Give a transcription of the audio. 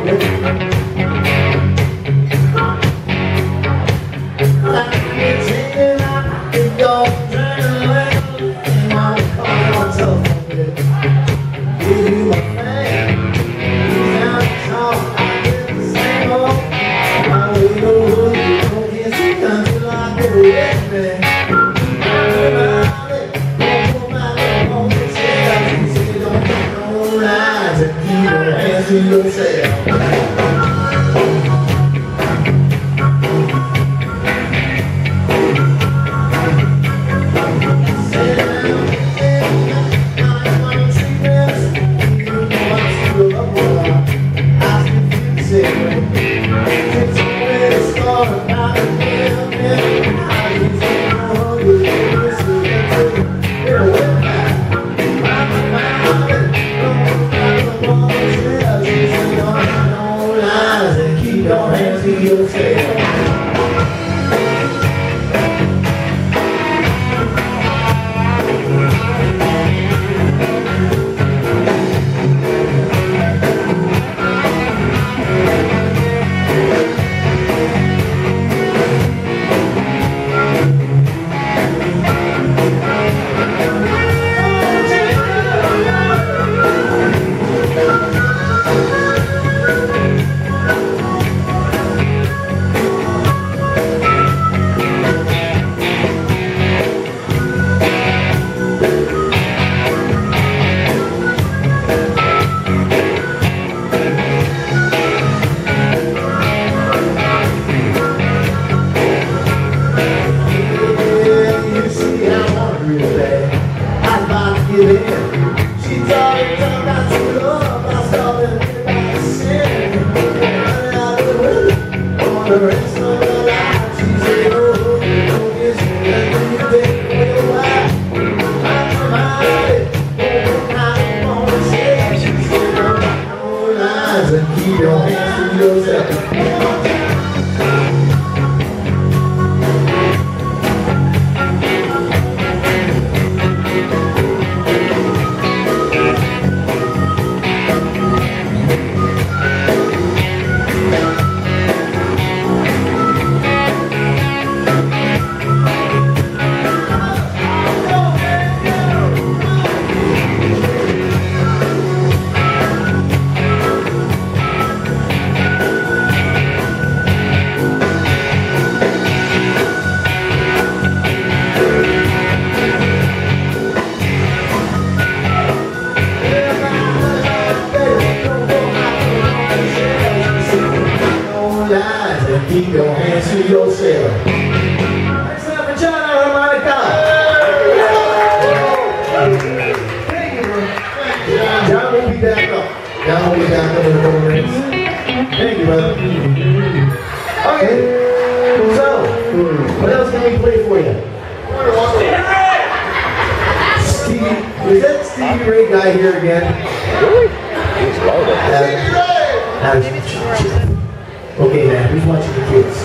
Keep your hands to yourself. Next up for John Harmonica. Thank you, bro. John will be back up. John will be back up in a couple minutes. Thank you, brother. Okay. So, what else can we play for you? Stevie, is that Stevie Ray guy here again? Really? He's loaded. Okay, man, who's watching the kids?